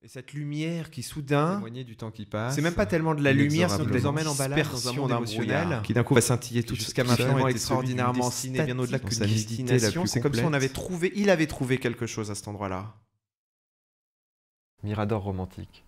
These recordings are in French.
Et cette lumière qui soudain, témoigner du temps qui passe. c'est même pas tellement de la lumière, c'est nous emmène en balade dans un monde émotionnel qui d'un coup va scintiller tout jusqu'à seul maintenant était extraordinairement celui d'une statique, bien au-delà dans qu'une sa nudité la destination. plus C'est comme si on complète. avait trouvé, il avait trouvé quelque chose à cet endroit-là. Mirador romantique.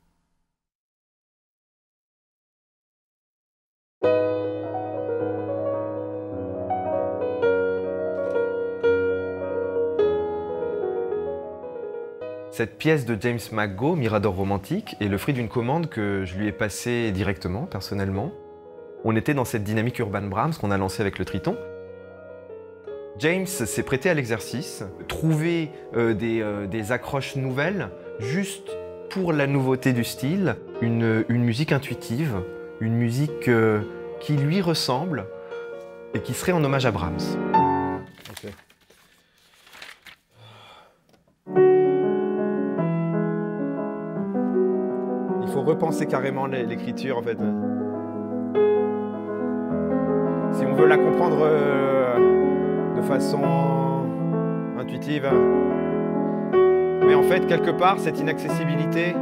Cette pièce de James McGough, Mirador romantique, est le fruit d'une commande que je lui ai passée directement, personnellement. On était dans cette dynamique Urban Brahms qu'on a lancée avec le Triton. James s'est prêté à l'exercice, trouver des accroches nouvelles, juste pour la nouveauté du style, une musique intuitive, une musique qui lui ressemble et qui serait en hommage à Brahms. Okay. Il faut repenser carrément l'écriture en fait. Si on veut la comprendre de façon intuitive. Mais en fait, quelque part, cette inaccessibilité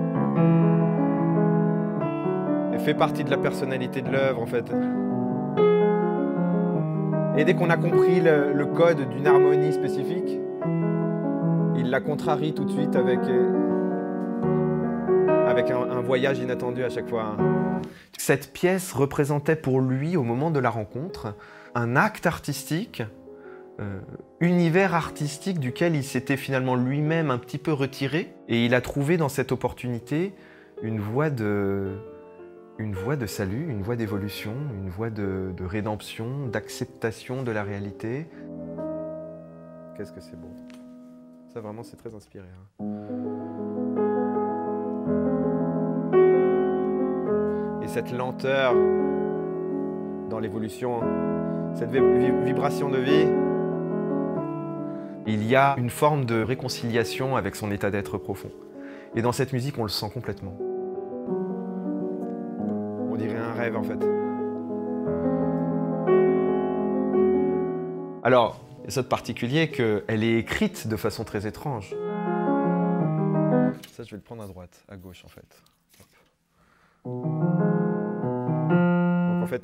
elle fait partie de la personnalité de l'œuvre en fait. Et dès qu'on a compris le code d'une harmonie spécifique, il la contrarie tout de suite avec un voyage inattendu à chaque fois. Cette pièce représentait pour lui, au moment de la rencontre, un acte artistique, univers artistique duquel il s'était finalement lui-même un petit peu retiré. Et il a trouvé dans cette opportunité une voie de salut, une voie d'évolution, une voie de rédemption, d'acceptation de la réalité. Qu'est-ce que c'est beau. Ça vraiment, c'est très inspiré. Hein. Et cette lenteur dans l'évolution, cette vibration de vie, il y a une forme de réconciliation avec son état d'être profond. Et dans cette musique, on le sent complètement. On dirait un rêve, en fait. Alors, il y a ça de particulier qu'elle est écrite de façon très étrange. Ça, je vais le prendre à droite, à gauche, en fait. Hop. Donc, en fait,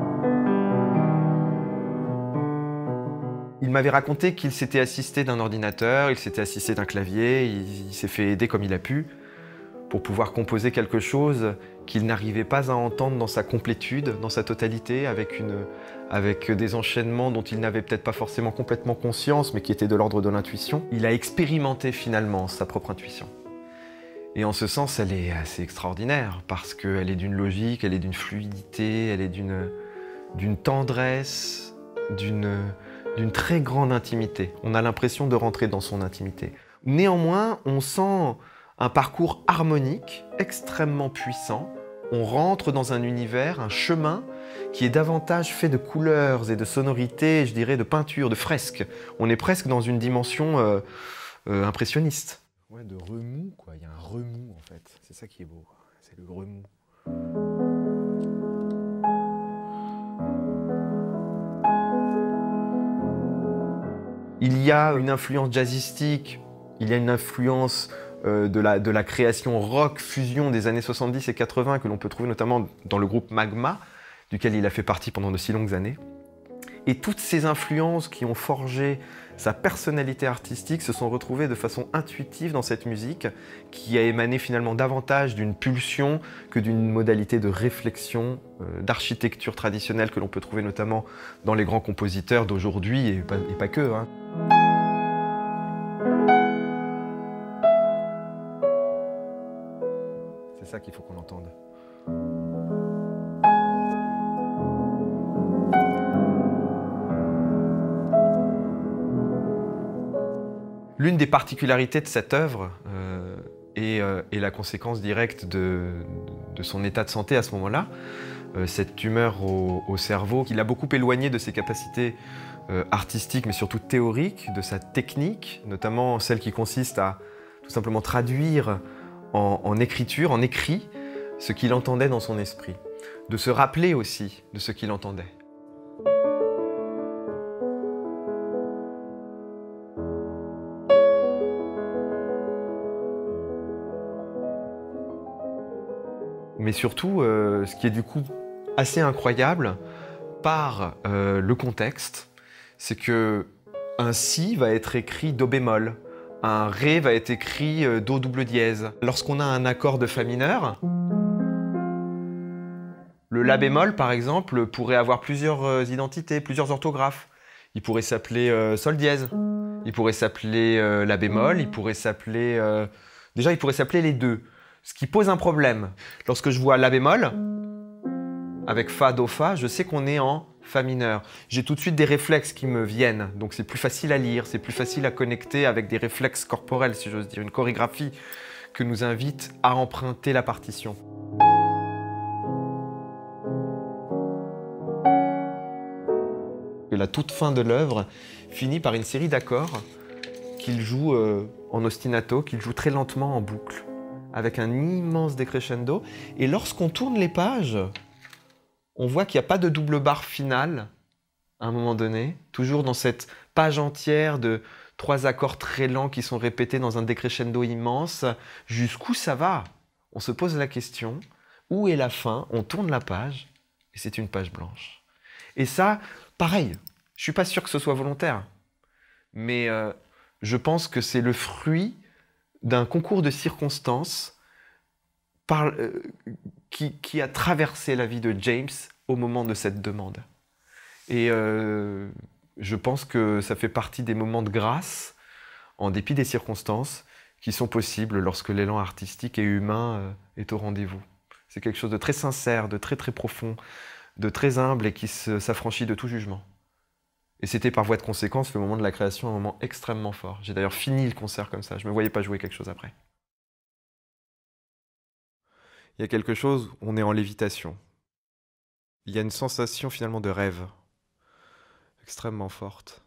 il m'avait raconté qu'il s'était assisté d'un ordinateur, il s'était assisté d'un clavier, il s'est fait aider comme il a pu pour pouvoir composer quelque chose qu'il n'arrivait pas à entendre dans sa complétude, dans sa totalité, avec des enchaînements dont il n'avait peut-être pas forcément complètement conscience, mais qui étaient de l'ordre de l'intuition. Il a expérimenté finalement sa propre intuition. Et en ce sens, elle est assez extraordinaire, parce qu'elle est d'une logique, elle est d'une fluidité, elle est d'une tendresse, d'une très grande intimité. On a l'impression de rentrer dans son intimité. Néanmoins, on sent un parcours harmonique, extrêmement puissant. On rentre dans un univers, un chemin qui est davantage fait de couleurs et de sonorités, je dirais de peinture, de fresques. On est presque dans une dimension impressionniste. Ouais, de remous, quoi. Il y a un remous, en fait. C'est ça qui est beau. C'est le remous. Il y a une influence jazzistique, il y a une influence de la création rock fusion des années 70 et 80 que l'on peut trouver notamment dans le groupe Magma, duquel il a fait partie pendant de si longues années. Et toutes ces influences qui ont forgé sa personnalité artistique se sont retrouvées de façon intuitive dans cette musique qui a émané finalement davantage d'une pulsion que d'une modalité de réflexion, d'architecture traditionnelle que l'on peut trouver notamment dans les grands compositeurs d'aujourd'hui et pas que. Hein. C'est ça qu'il faut qu'on entende. L'une des particularités de cette œuvre est la conséquence directe de son état de santé à ce moment-là, cette tumeur au cerveau qui l'a beaucoup éloigné de ses capacités artistiques mais surtout théoriques, de sa technique, notamment celle qui consiste à tout simplement traduire en écriture, en écrit, ce qu'il entendait dans son esprit, de se rappeler aussi de ce qu'il entendait. Mais surtout, ce qui est du coup assez incroyable par le contexte, c'est que un si va être écrit do bémol, un ré va être écrit do double dièse. Lorsqu'on a un accord de fa mineur, le la bémol, par exemple, pourrait avoir plusieurs identités, plusieurs orthographes. Il pourrait s'appeler sol dièse, il pourrait s'appeler la bémol, il pourrait s'appeler... Déjà, il pourrait s'appeler les deux. Ce qui pose un problème. Lorsque je vois la bémol, avec fa, do, fa, je sais qu'on est en fa mineur. J'ai tout de suite des réflexes qui me viennent, donc c'est plus facile à lire, c'est plus facile à connecter avec des réflexes corporels, si j'ose dire, une chorégraphie que nous invite à emprunter la partition. La toute fin de l'œuvre finit par une série d'accords qu'il joue en ostinato, qu'il joue très lentement en boucle, avec un immense décrescendo. Et lorsqu'on tourne les pages, on voit qu'il n'y a pas de double barre finale à un moment donné, toujours dans cette page entière de 3 accords très lents qui sont répétés dans un décrescendo immense. Jusqu'où ça va? On se pose la question, où est la fin? On tourne la page et c'est une page blanche. Et ça, pareil, je ne suis pas sûr que ce soit volontaire, mais je pense que c'est le fruit d'un concours de circonstances qui a traversé la vie de James au moment de cette demande. Et je pense que ça fait partie des moments de grâce, en dépit des circonstances, qui sont possibles lorsque l'élan artistique et humain est au rendez-vous. C'est quelque chose de très sincère, de très très profond, de très humble et qui s'affranchit de tout jugement. Et c'était par voie de conséquence le moment de la création, un moment extrêmement fort. J'ai d'ailleurs fini le concert comme ça, je ne me voyais pas jouer quelque chose après. Il y a quelque chose, on est en lévitation. Il y a une sensation finalement de rêve, extrêmement forte.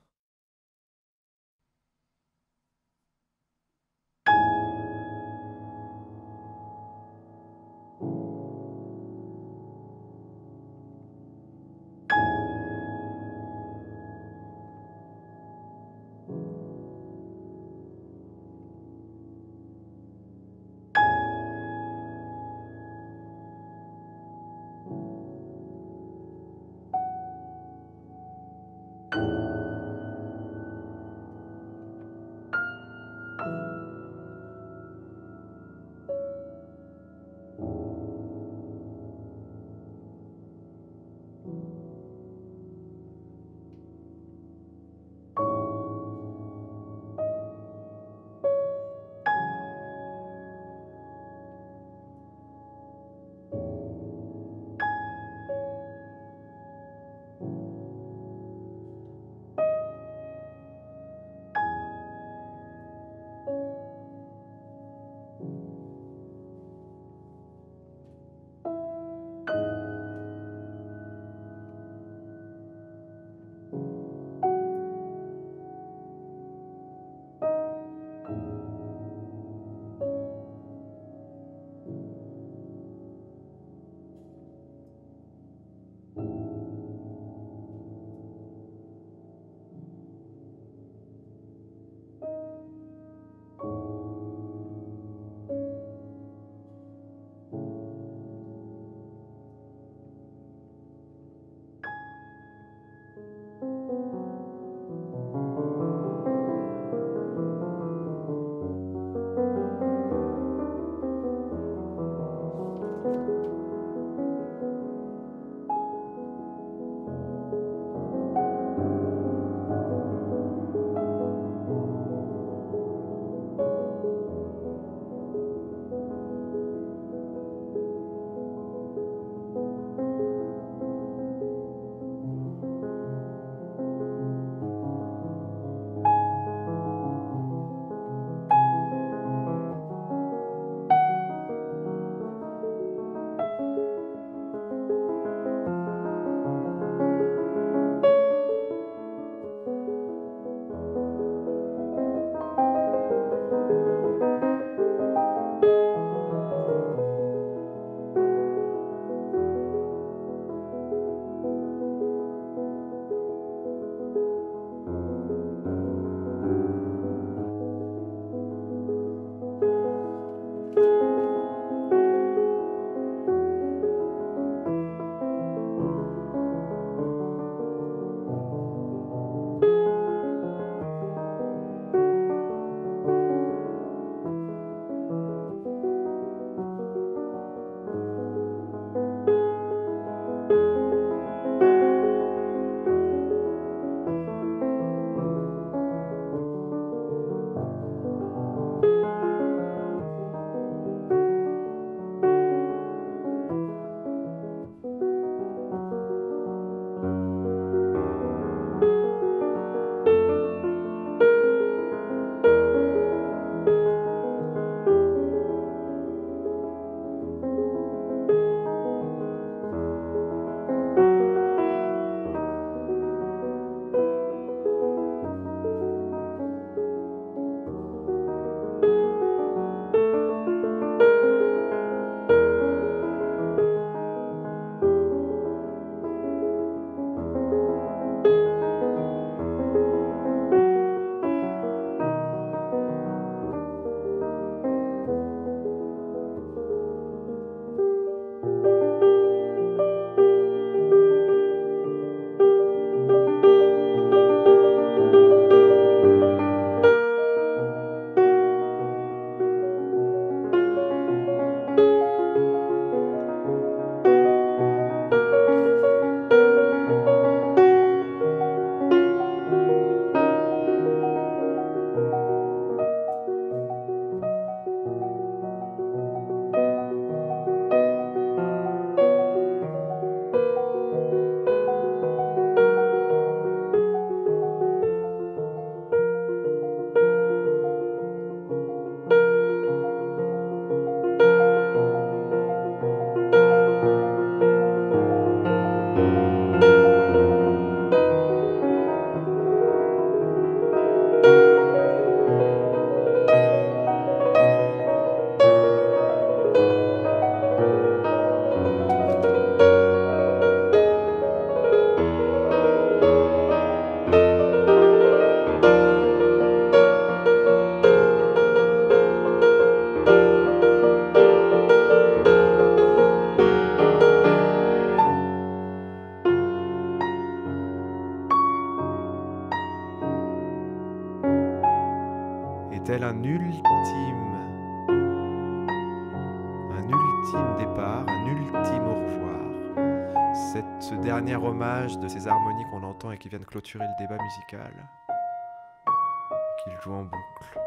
ultime départ, un ultime au revoir. Ce dernier hommage de ces harmonies qu'on entend et qui viennent clôturer le débat musical, qu'il joue en boucle.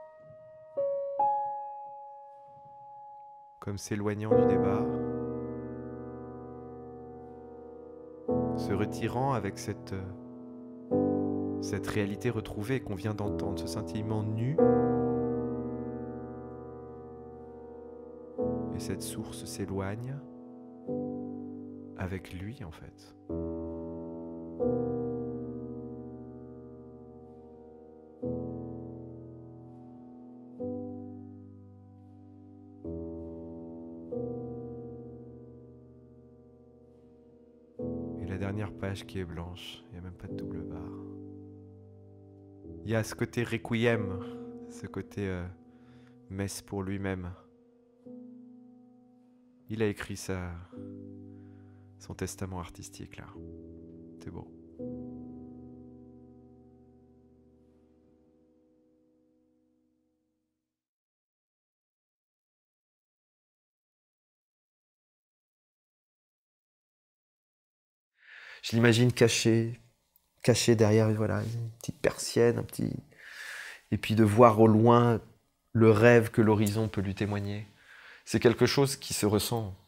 Comme s'éloignant du débat, se retirant avec cette réalité retrouvée qu'on vient d'entendre, ce scintillement nu. Et cette source s'éloigne avec lui, en fait. Et la dernière page qui est blanche, il n'y a même pas de double barre. Il y a ce côté requiem, ce côté messe pour lui-même. Il a écrit son testament artistique, là. C'est beau. Je l'imagine caché derrière voilà, une petite persienne, et puis de voir au loin le rêve que l'horizon peut lui témoigner. C'est quelque chose qui se ressent